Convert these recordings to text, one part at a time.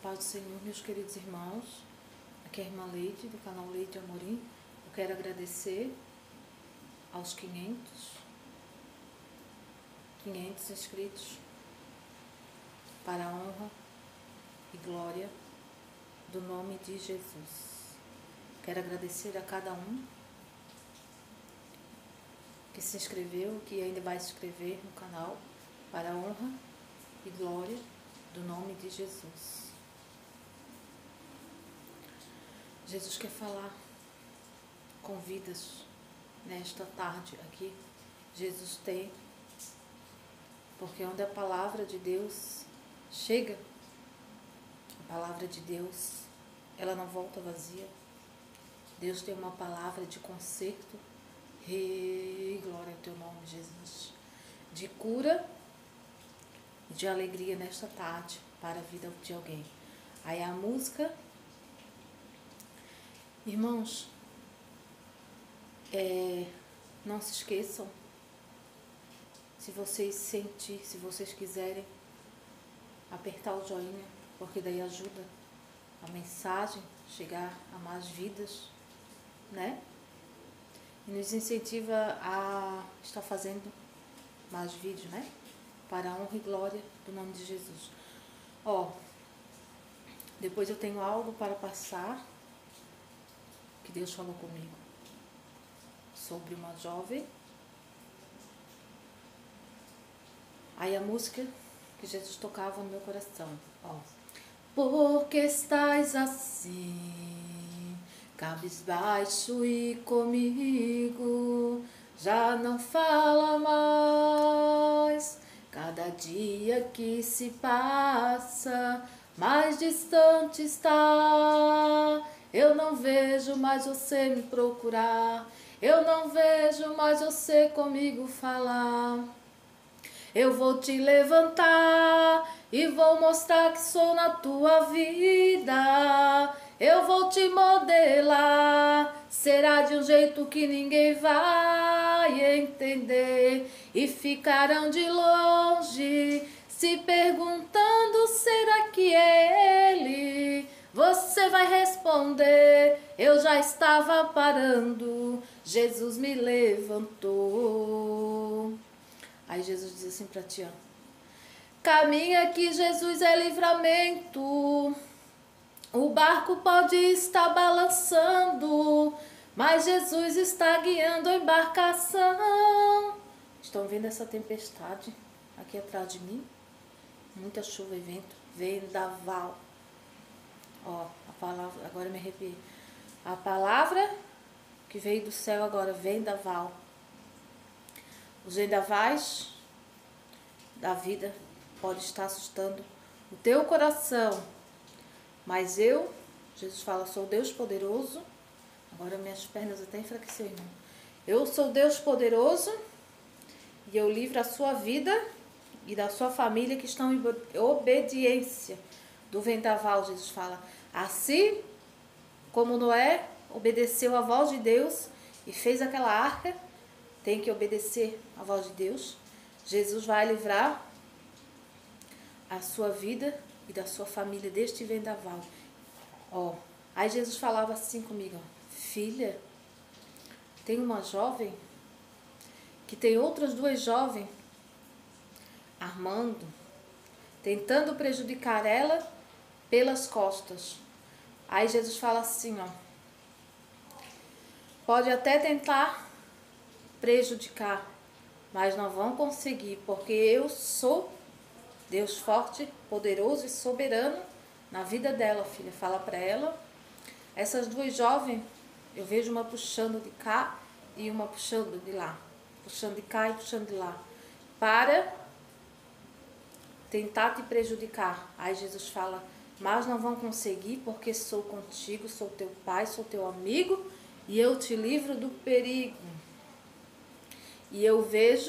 paz do Senhor, meus queridos irmãos. Aqui é a irmã Leide, do canal Leide Amorim. Eu quero agradecer aos 500 inscritos para a honra e glória do nome de Jesus. Quero agradecer a cada um que se inscreveu, que ainda vai se inscrever no canal, para a honra e glória do nome de Jesus. Jesus quer falar com vidas nesta tarde aqui. Jesus tem, porque onde a palavra de Deus chega, a palavra de Deus, ela não volta vazia. Deus tem uma palavra de conserto, glória ao teu nome, Jesus, de cura e de alegria nesta tarde para a vida de alguém. Aí a música, irmãos, não se esqueçam, se vocês quiserem, apertar o joinha, porque daí ajuda a mensagem chegar a mais vidas, né? E nos incentiva a estar fazendo mais vídeos, né? Para a honra e glória do nome de Jesus. Depois eu tenho algo para passar, que Deus falou comigo, sobre uma jovem. Aí a música que Jesus tocava no meu coração, Por que estás assim, cabisbaixo e comigo, já não fala mais? Cada dia que se passa, mais distante está. Eu não vejo mais você me procurar, eu não vejo mais você comigo falar. Eu vou te levantar e vou mostrar que sou na tua vida. Eu vou te modelar, será de um jeito que ninguém vai entender. E ficarão de longe se perguntando, será que é ele? Você vai responder, eu já estava parando, Jesus me levantou. Aí Jesus diz assim para ti, caminha que Jesus é livramento. O barco pode estar balançando, mas Jesus está guiando a embarcação. Estão vendo essa tempestade aqui atrás de mim? Muita chuva e vento, vendaval. A palavra, agora me arrepiei. A palavra que veio do céu agora, vendaval. Os vendavais da vida podem estar assustando o teu coração, mas eu, Jesus fala, sou Deus poderoso. Agora minhas pernas até enfraqueceram, irmão. Eu sou Deus poderoso e eu livro a sua vida e da sua família que estão em obediência do vendaval. Jesus fala, assim como Noé obedeceu a voz de Deus e fez aquela arca, tem que obedecer a voz de Deus. Jesus vai livrar a sua vida e da sua família deste vendaval. Aí Jesus falava assim comigo, filha, tem uma jovem que tem outras duas jovens armando, tentando prejudicar ela pelas costas. Aí Jesus fala assim, pode até tentar prejudicar, mas não vão conseguir, porque eu sou Deus forte, poderoso e soberano na vida dela, filha. Fala para ela. Essas duas jovens, eu vejo uma puxando de cá e uma puxando de lá, puxando de cá e puxando de lá, para tentar te prejudicar. Aí Jesus fala, mas não vão conseguir, porque sou contigo, sou teu pai, sou teu amigo e eu te livro do perigo. E eu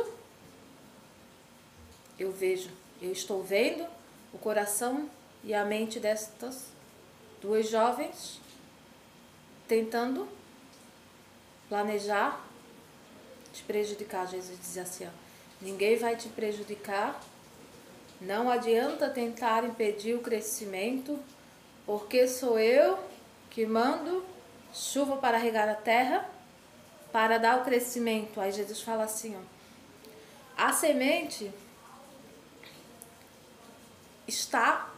estou vendo o coração e a mente destas duas jovens tentando planejar te prejudicar. Jesus diz assim, ninguém vai te prejudicar, não adianta tentar impedir o crescimento porque sou eu que mando chuva para regar a terra, para dar o crescimento. Aí Jesus fala assim, ó, a semente está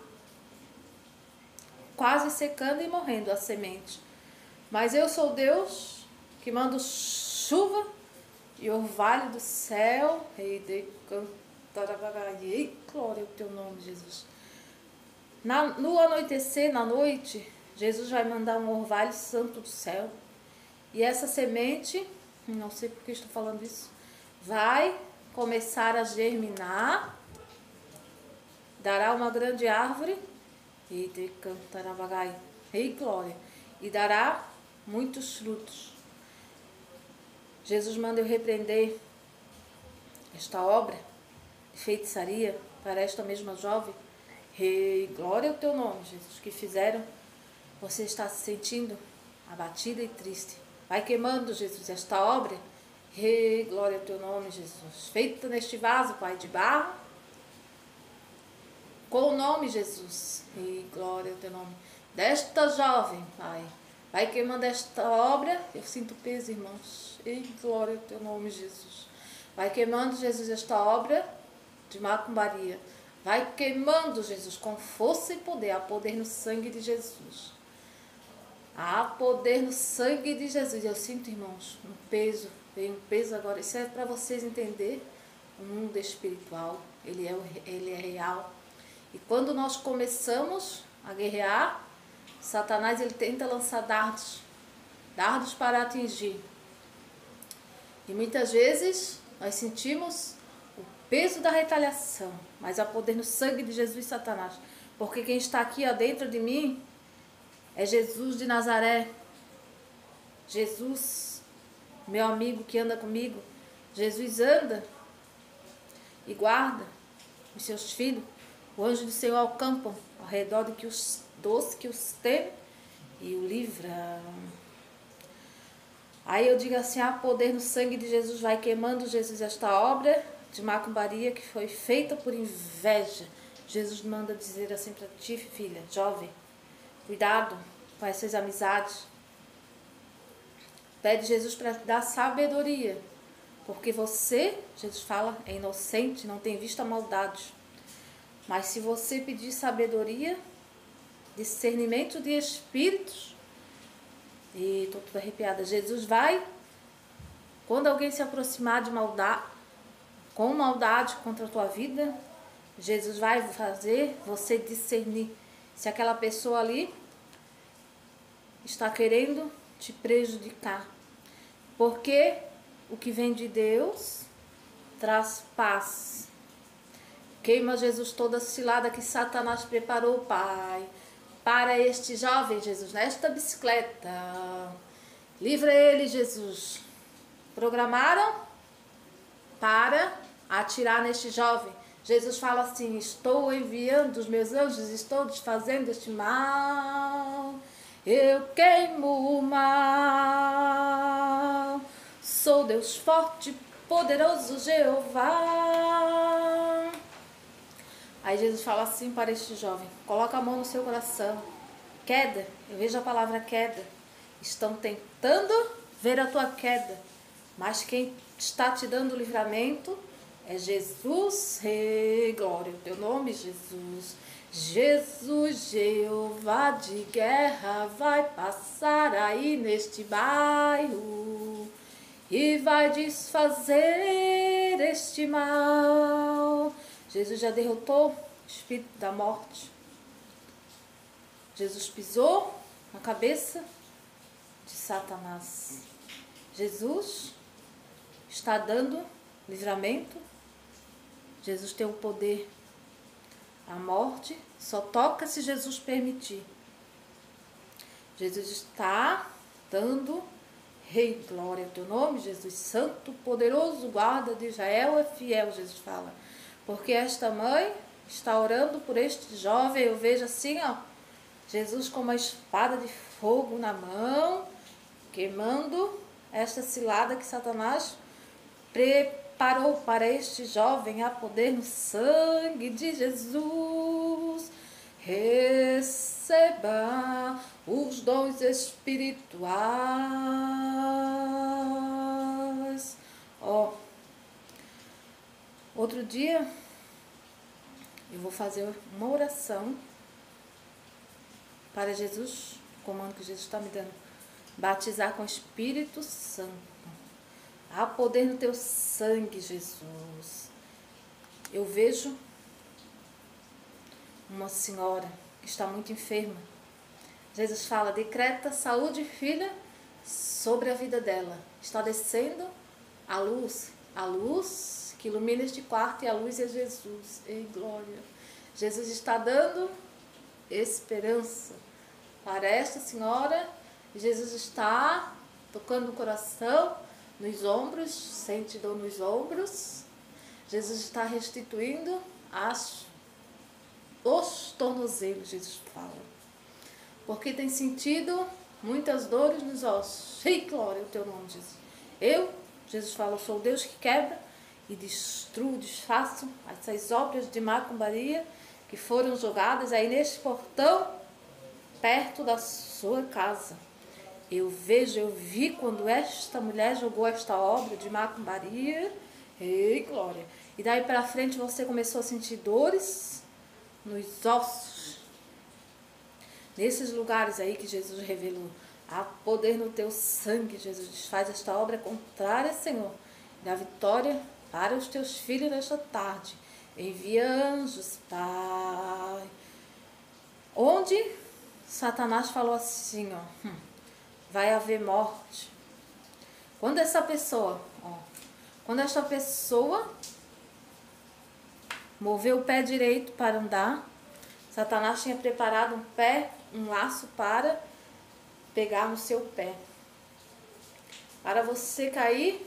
quase secando e morrendo, a semente. Mas eu sou Deus que mando chuva e orvalho do céu. Glória ao teu nome, Jesus. No anoitecer, na noite, Jesus vai mandar um orvalho santo do céu. E essa semente, não sei por que estou falando isso, vai começar a germinar, dará uma grande árvore, e glória, e dará muitos frutos. Jesus manda eu repreender esta obra de feitiçaria para esta mesma jovem. Glória ao teu nome, Jesus, que fizeram você estar se sentindo abatida e triste. Vai queimando, Jesus, esta obra. Glória ao teu nome, Jesus. Feita neste vaso, Pai, de barro, com o nome Jesus. Glória ao teu nome. Desta jovem, Pai. Vai queimando esta obra. Eu sinto peso, irmãos. Glória ao teu nome, Jesus. Vai queimando, Jesus, esta obra de macumbaria. Vai queimando, Jesus, com força e poder. Há poder no sangue de Jesus. Há poder no sangue de Jesus. Eu sinto, irmãos, um peso. Veio um peso agora. Isso é para vocês entenderem o mundo espiritual. Ele é real. E quando nós começamos a guerrear, Satanás ele tenta lançar dardos para atingir. E muitas vezes nós sentimos o peso da retaliação, mas há poder no sangue de Jesus, Satanás. Porque quem está aqui dentro de mim é Jesus de Nazaré. Jesus, meu amigo que anda comigo. Jesus anda e guarda os seus filhos. O anjo do Senhor acampa ao redor dos que os temem e o livra. Aí eu digo assim, há poder no sangue de Jesus, vai queimando, Jesus, esta obra de macumbaria que foi feita por inveja. Jesus manda dizer assim para ti, filha, jovem, cuidado com essas amizades. Pede Jesus para dar sabedoria, porque você, Jesus fala, é inocente, não tem visto a maldade. Mas se você pedir sabedoria, discernimento de espíritos, e estou toda arrepiada, Jesus vai, quando alguém se aproximar de maldade, com maldade contra a tua vida, Jesus vai fazer você discernir se aquela pessoa ali está querendo te prejudicar. Porque o que vem de Deus traz paz. Queima, Jesus, toda a cilada que Satanás preparou, Pai, para este jovem, Jesus, nesta bicicleta. Livra ele, Jesus. Programaram para atirar neste jovem. Jesus fala assim, estou enviando os meus anjos, estou desfazendo este mal. Eu queimo o mal. Sou Deus forte, poderoso Jeová. Aí Jesus fala assim para este jovem, coloca a mão no seu coração. Queda, eu vejo a palavra queda. Estão tentando ver a tua queda, mas quem está te dando o livramento é Jesus. Glória ao teu nome, Jesus. Jesus, Jeová de guerra, vai passar aí neste bairro e vai desfazer este mal. Jesus já derrotou o espírito da morte. Jesus pisou na cabeça de Satanás. Jesus está dando livramento. Jesus tem o poder. A morte só toca se Jesus permitir. Jesus está dando Rei, glória ao teu nome, Jesus, santo, poderoso, guarda de Israel, é fiel, Jesus fala. Porque esta mãe está orando por este jovem, eu vejo assim, ó, Jesus com uma espada de fogo na mão, queimando esta cilada que Satanás preparou para este jovem. Há poder no sangue de Jesus. Receba receba os dons espirituais. Ó, outro dia eu vou fazer uma oração para Jesus, o comando que Jesus está me dando, batizar com o Espírito Santo. Há poder no teu sangue, Jesus. Eu vejo uma senhora que está muito enferma. Jesus fala, decreta saúde, filha, sobre a vida dela. Está descendo a luz que ilumina este quarto, e a luz é Jesus. Ei, glória! Jesus está dando esperança para esta senhora. Jesus está tocando no coração, nos ombros, sente dor nos ombros. Jesus está restituindo os tornozelos, Jesus fala. Porque tem sentido muitas dores nos ossos. Ei, glória ao teu nome, Jesus. Jesus fala, sou o Deus que quebra e destruo, desfaço essas obras de macumbaria que foram jogadas aí neste portão, perto da sua casa. Eu vi quando esta mulher jogou esta obra de macumbaria. Ei, glória! E daí para frente você começou a sentir dores nos ossos. Nesses lugares aí que Jesus revelou. Há poder no teu sangue, Jesus. Desfaz esta obra contrária, Senhor. Dá vitória para os teus filhos nesta tarde. Envia anjos, Pai. Onde Satanás falou assim, ó, vai haver morte. Quando essa pessoa moveu o pé direito para andar, Satanás tinha preparado um laço para pegar no seu pé. Para você cair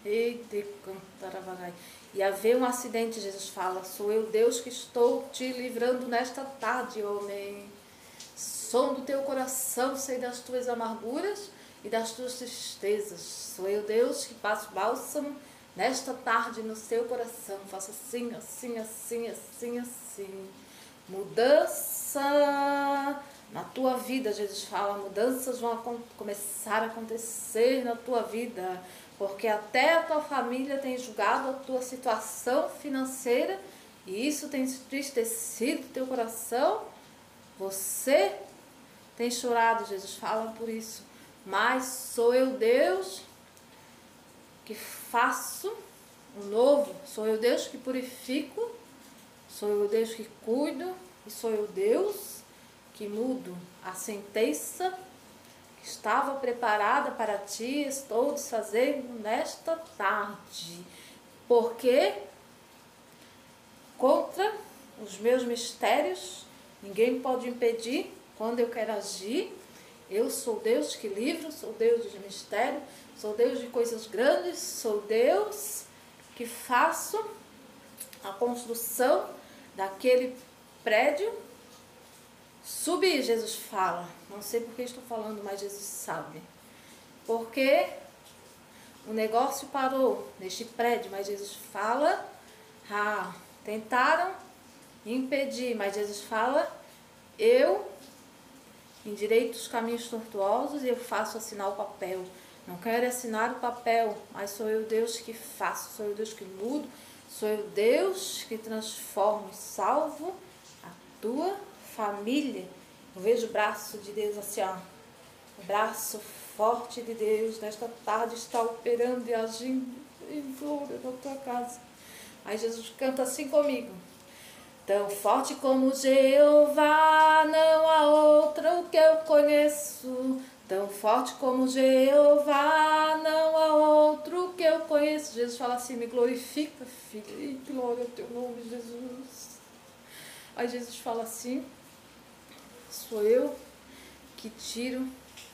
e haver um acidente, Jesus fala, sou eu, Deus, que estou te livrando nesta tarde, homem. Som do teu coração, sei das tuas amarguras e das tuas tristezas. Sou eu, Deus, que passo bálsamo nesta tarde no seu coração. Faça assim, assim, assim, assim, assim. Mudança na tua vida, Jesus fala. Mudanças vão começar a acontecer na tua vida. Porque até a tua família tem julgado a tua situação financeira. E isso tem entristecido teu coração. Você tem chorado, Jesus fala por isso. Mas sou eu, Deus, que faço o novo. Sou eu, Deus, que purifico. Sou eu, Deus, que cuido. E sou eu, Deus, que mudo a sentença que estava preparada para ti. Estou desfazendo nesta tarde. Porque contra os meus mistérios ninguém pode impedir quando eu quero agir. Eu sou Deus que livro, sou Deus de mistério, sou Deus de coisas grandes, sou Deus que faço a construção daquele prédio subir, Jesus fala. Não sei por que estou falando, mas Jesus sabe. Porque o negócio parou neste prédio, mas Jesus fala, tentaram impedir, mas Jesus fala, eu endireito os caminhos tortuosos e eu faço assinar o papel. Não quero assinar o papel, mas sou eu, Deus, que faço, sou eu, Deus, que mudo, sou eu, Deus, que transformo e salvo a tua família. Eu vejo o braço de Deus assim, ó, o braço forte de Deus nesta tarde está operando e agindo em glória na tua casa. Aí Jesus canta assim comigo. Tão forte como Jeová, não há outro que eu conheço. Tão forte como Jeová, não há outro que eu conheço. Jesus fala assim, me glorifica, filho, e glória ao teu nome, Jesus. Aí Jesus fala assim, sou eu que tiro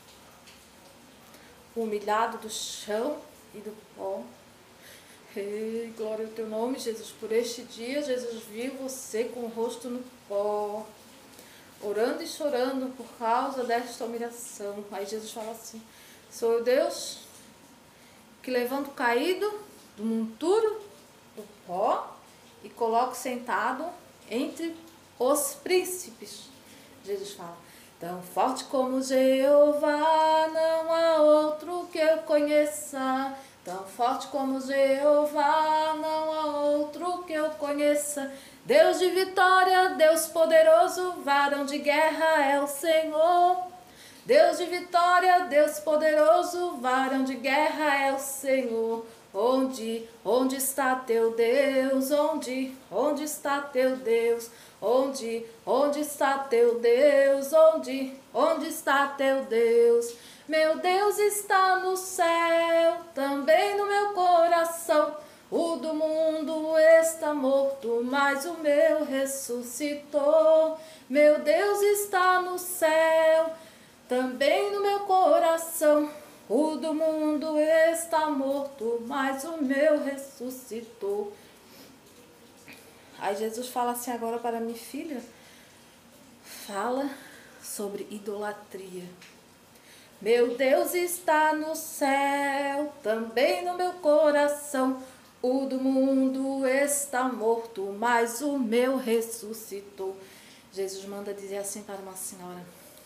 o humilhado do chão e do pó. Ei, glória ao teu nome, Jesus. Por este dia, Jesus viu você com o rosto no pó, orando e chorando por causa desta humilhação. Aí Jesus fala assim, sou eu, Deus, que levanto o caído do monturo do pó e coloco sentado entre os príncipes. Jesus fala, Tão forte como Jeová, não há outro que eu conheça. Tão forte como Jeová, não há outro que eu conheça. Deus de vitória, Deus poderoso, varão de guerra é o Senhor. Deus de vitória, Deus poderoso, varão de guerra é o Senhor. Onde está teu Deus? Onde está teu Deus? Onde está teu Deus? Onde está teu Deus? Meu Deus está no céu, também no meu coração. O do mundo está morto, mas o meu ressuscitou. Meu Deus está no céu, também no meu coração. O do mundo está morto, mas o meu ressuscitou. Aí Jesus fala assim agora para minha filha, fala sobre idolatria. Meu Deus está no céu, também no meu coração. O do mundo está morto, mas o meu ressuscitou. Jesus manda dizer assim para uma senhora: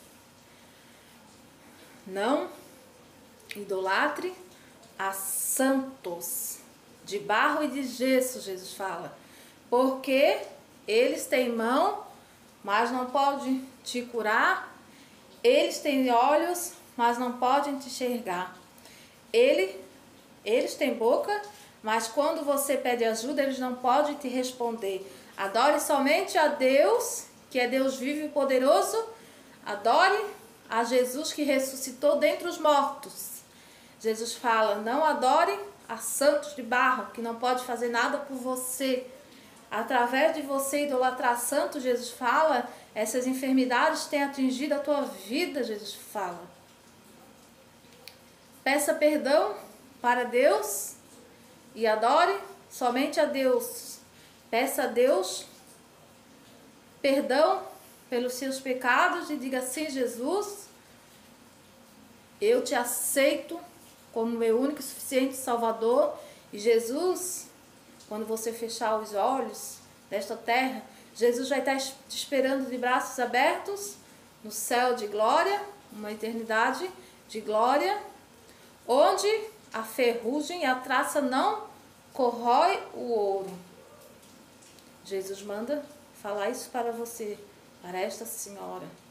não idolatre a santos de barro e de gesso, Jesus fala, porque eles têm mão, mas não podem te curar. Eles têm olhos, mas não podem te enxergar. Eles têm boca, mas quando você pede ajuda, eles não podem te responder. Adore somente a Deus, que é Deus vivo e poderoso. Adore a Jesus que ressuscitou dentre os mortos. Jesus fala, não adore a santos de barro, que não pode fazer nada por você. Através de você idolatrar santos, Jesus fala, essas enfermidades têm atingido a tua vida, Jesus fala. Peça perdão para Deus e adore somente a Deus. Peça a Deus perdão pelos seus pecados e diga assim: Jesus, eu te aceito como meu único e suficiente Salvador. E Jesus, quando você fechar os olhos desta terra, Jesus vai estar te esperando de braços abertos no céu de glória, uma eternidade de glória, onde a ferrugem e a traça não corrói o ouro. Jesus manda falar isso para você, para esta senhora.